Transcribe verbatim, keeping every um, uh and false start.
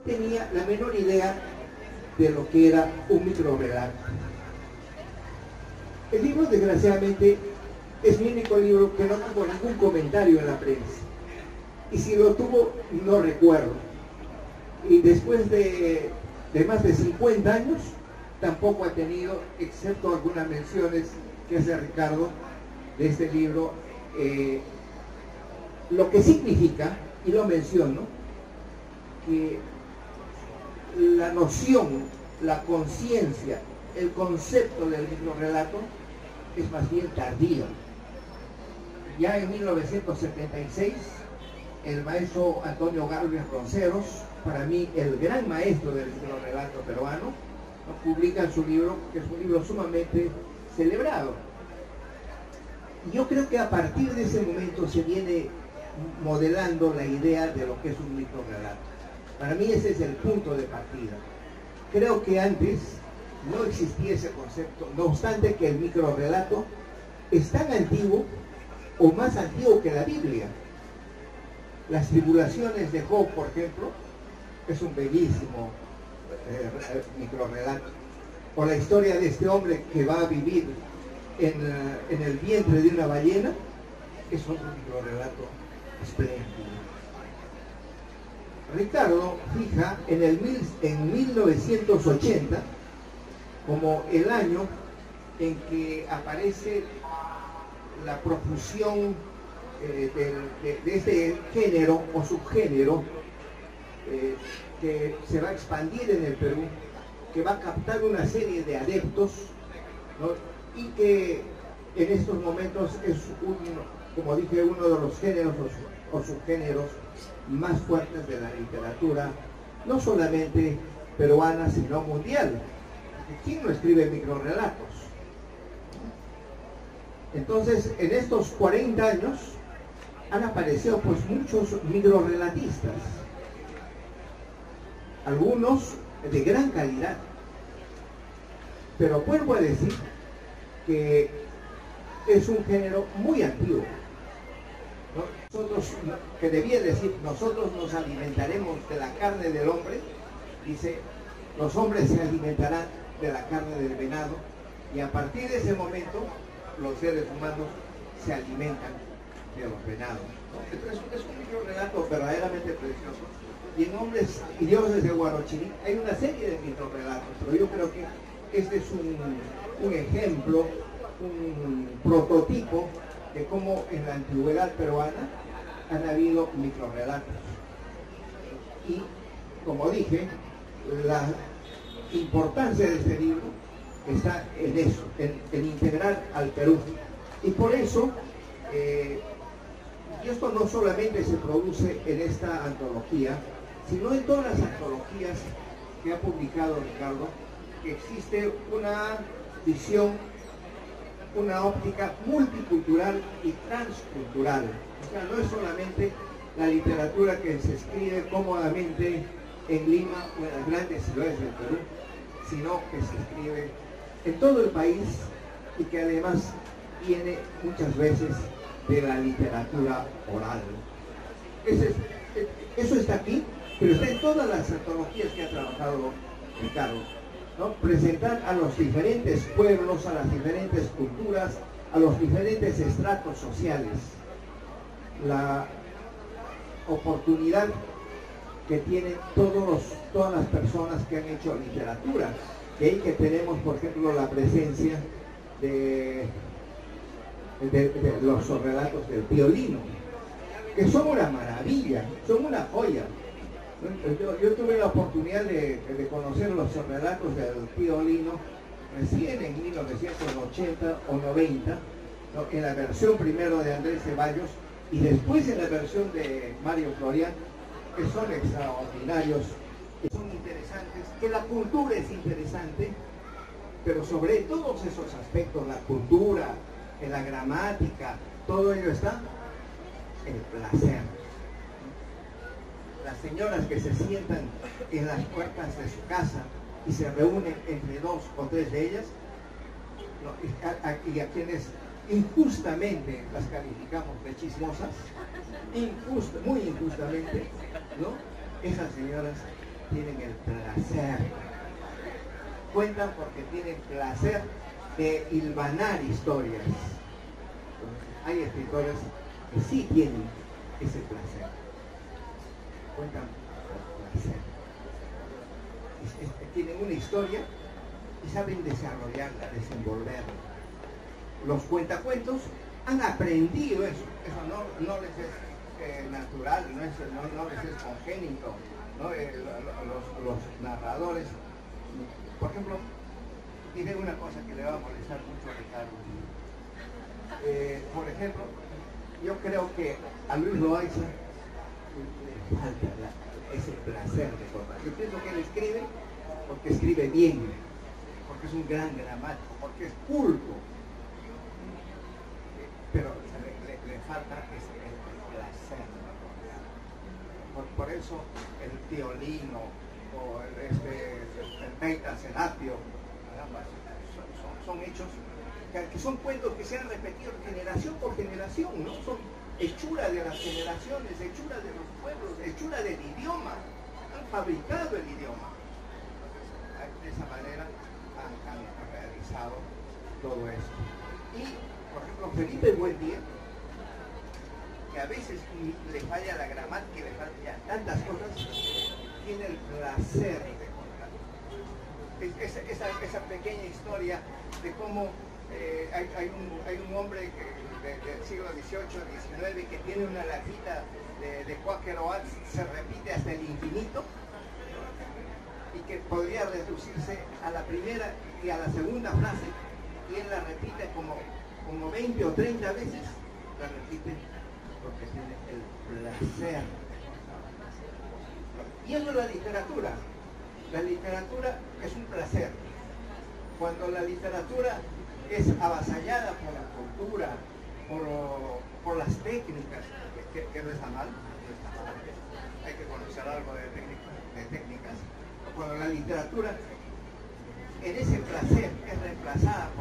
tenía la menor idea de lo que era un microrrelato. El libro, desgraciadamente, es mi único libro que no tuvo ningún comentario en la prensa. Y si lo tuvo, no recuerdo. Y después de, de más de cincuenta años, tampoco ha tenido, excepto algunas menciones que hace Ricardo de este libro, eh, lo que significa, y lo menciono, que la noción, la conciencia, el concepto del microrrelato es más bien tardío. Ya en mil novecientos setenta y seis, el maestro Antonio Gálvez Ronceros, para mí el gran maestro del microrrelato peruano, publica su libro, que es un libro sumamente celebrado. Y yo creo que a partir de ese momento se viene modelando la idea de lo que es un microrrelato. Para mí ese es el punto de partida. Creo que antes no existía ese concepto, no obstante que el microrrelato es tan antiguo o más antiguo que la Biblia. Las tribulaciones de Job, por ejemplo, es un bellísimo eh, microrrelato. O la historia de este hombre que va a vivir en, en el vientre de una ballena, es otro microrrelato espléndido. Ricardo fija en, el mil, en mil novecientos ochenta como el año en que aparece la profusión eh, de, de, de este género o subgénero eh, que se va a expandir en el Perú, que va a captar una serie de adeptos, ¿no? Y que en estos momentos es, un, como dije, uno de los géneros o, o subgéneros más fuertes de la literatura, no solamente peruana, sino mundial. ¿Quién no escribe microrrelatos? Entonces, en estos cuarenta años han aparecido pues muchos microrrelatistas, algunos de gran calidad, pero vuelvo a decir que es un género muy antiguo. Nosotros, que debía decir, nosotros nos alimentaremos de la carne del hombre, dice, los hombres se alimentarán de la carne del venado, y a partir de ese momento los seres humanos se alimentan de los venados, ¿no? Entonces es un microrrelato verdaderamente precioso, y en Hombres y Dioses de Huarochirí hay una serie de microrrelatos, pero yo creo que este es un, un ejemplo, un prototipo de cómo en la antigüedad peruana han habido microrrelatos. Y, como dije, la importancia de este libro está en eso, en, en integrar al Perú. Y por eso, eh, y esto no solamente se produce en esta antología, sino en todas las antologías que ha publicado Ricardo, que existe una visión, una óptica multicultural y transcultural. O sea, no es solamente la literatura que se escribe cómodamente en Lima o en las grandes ciudades del Perú, sino que se escribe en todo el país y que además viene muchas veces de la literatura oral. Ese, eso está aquí, pero está en todas las antologías que ha trabajado Ricardo, ¿no? Presentar a los diferentes pueblos, a las diferentes culturas, a los diferentes estratos sociales, la oportunidad que tienen todos los, todas las personas que han hecho literatura. De ahí que tenemos, por ejemplo, la presencia de, de, de los relatos del Tío Lino, que son una maravilla, son una joya. Yo, yo tuve la oportunidad de, de conocer los relatos del Tío Lino recién en mil novecientos ochenta o noventa, ¿no? En la versión primero de Andrés Ceballos y después en la versión de Mario Florian, que son extraordinarios, que son interesantes, que la cultura es interesante, pero sobre todos esos aspectos, la cultura, en la gramática, todo ello está el placer. Las señoras que se sientan en las puertas de su casa y se reúnen entre dos o tres de ellas, ¿no? y, a, a, y a quienes injustamente las calificamos de chismosas, injusta, muy injustamente, ¿no? Esas señoras tienen el placer. Cuentan porque tienen placer de hilvanar historias. Hay escritores que sí tienen ese placer. Cuentan por placer. Es, es, tienen una historia y saben desarrollarla, desenvolverla. Los cuentacuentos han aprendido eso. Eso no, no les es eh, natural, no, es, no, no les es congénito, ¿no? Eh, los, los narradores. Por ejemplo, diré una cosa que le va a molestar mucho a Ricardo. Eh, por ejemplo, yo creo que a Luis Loaiza le falta la, ese placer de contar. Yo pienso que él escribe porque escribe bien, porque es un gran gramático, porque es culto. Pero o sea, le, le, le falta ese el, el placer. Por, por eso el tío Lino o el, este, el Peita Serapio, son, son, son hechos que, que son cuentos que se han repetido generación por generación, ¿no? Son hechura de las generaciones, hechura de los pueblos, hechura del idioma, han fabricado el idioma. De esa manera han, han realizado todo esto. Y, por ejemplo, Felipe Buendía, que a veces le falla la gramática y le fallan tantas cosas, tiene el placer de contar. Esa, esa, esa pequeña historia de cómo eh, hay, hay, un, hay un hombre que, de, del siglo dieciocho, diecinueve que tiene una latita de, de Quaker Oats, se repite hasta el infinito y que podría reducirse a la primera y a la segunda frase, y él la repite como, como veinte o treinta veces, la repite porque tiene el placer. Y eso es la literatura. La literatura es un placer. Cuando la literatura es avasallada por la cultura, por, por las técnicas, que, que no está mal, no está mal, hay que conocer algo de técnicas, de técnicas. Cuando la literatura en ese placer es reemplazada